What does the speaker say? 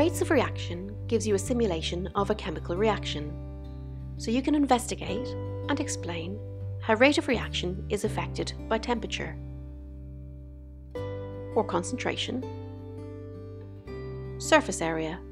Rates of reaction gives you a simulation of a chemical reaction, so you can investigate and explain how rate of reaction is affected by temperature, or concentration, surface area,